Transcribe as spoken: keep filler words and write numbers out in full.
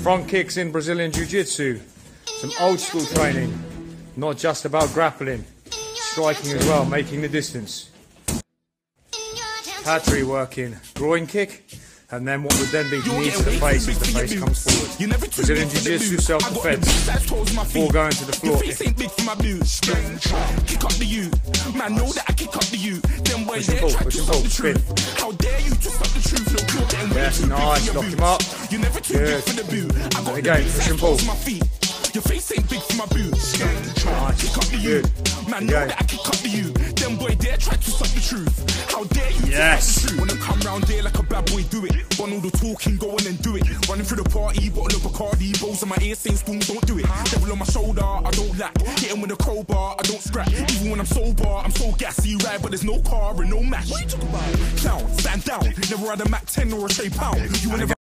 Front kicks in Brazilian Jiu-Jitsu. Some old school training. Not just about grappling. Striking as well, making the distance. Hatchery working. Groin kick. And then what would then be knee to the face as the face comes forward. Brazilian Jiu-Jitsu self-defense. Before going to the floor. Push and pull, push and pull, spin. Yes, nice, lock him up. Good. And again, push and pull. Your face ain't big for my boots. Nice, good. Man, know that I can cut to you. Them boy dare try to suck the truth. How dare you yes. When I come round there like a bad boy, do it. Want all the talking, go on and do it. Running through the party, bottle of Bacardi, balls in my ear saying spoon, don't do it. Devil on my shoulder, I don't lack. Hitting with a crowbar, I don't scrap. Even when I'm sober, I'm so gassy, right? But there's no car and no match. What you talking about? Clown, stand down. Never had a Mac ten or a Shay Pound. You will never